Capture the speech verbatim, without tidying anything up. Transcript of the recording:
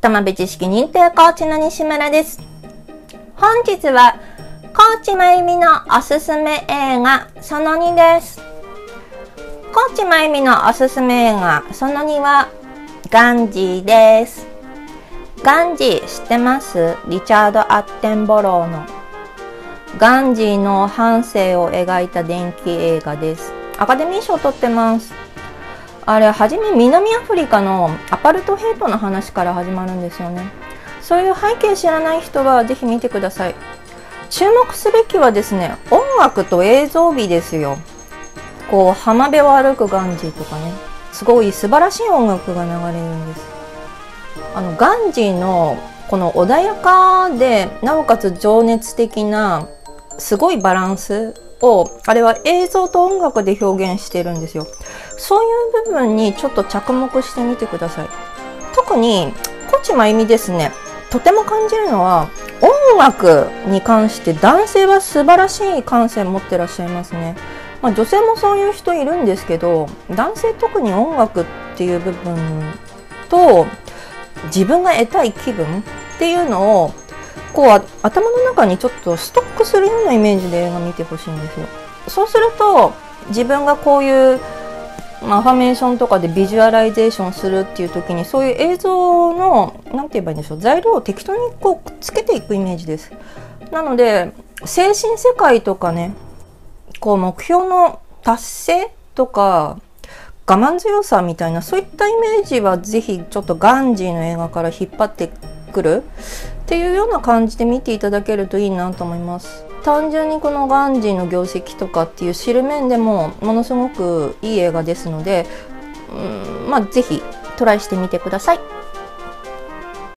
玉部知識認定コーチの西村です。本日はコーチまゆみのおすすめ映画そのにです。コーチまゆみのおすすめ映画そのにはガンジーです。ガンジー知ってます？リチャード・アッテンボローのガンジーの半生を描いた伝記映画です。アカデミー賞を取ってます。あれはじめ南アフリカのアパルトヘイトの話から始まるんですよね。そういう背景知らない人はぜひ見てください。注目すべきはですね、音楽と映像美ですよ。こう浜辺を歩くガンジーとかね、すごい素晴らしい音楽が流れるんです。あのガンジーのこの穏やかでなおかつ情熱的なすごいバランスをあれは映像と音楽で表現してるんですよ。そういう部分にちょっと着目してみてください。特にコーチまゆみですね、とても感じるのは音楽に関して男性は素晴らしい感性を持ってらっしゃいますね。まあ、女性もそういう人いるんですけど、男性特に音楽っていう部分と自分が得たい気分っていうのをこう頭の中にちょっとストックするようなイメージで映画見てほしいんですよ。そうすると自分がこういう、まあ、アファメーションとかでビジュアライゼーションするっていう時にそういう映像のなんて言えばいいんでしょう、材料を適当にこうくっつけていくイメージです。なので精神世界とかね、こう目標の達成とか我慢強さみたいなそういったイメージはぜひちょっとガンジーの映画から引っ張ってくるっていうような感じで見ていただけるといいなと思います。単純にこのガンジーの業績とかっていう知る面でもものすごくいい映画ですので、うん、まあぜひトライしてみてください。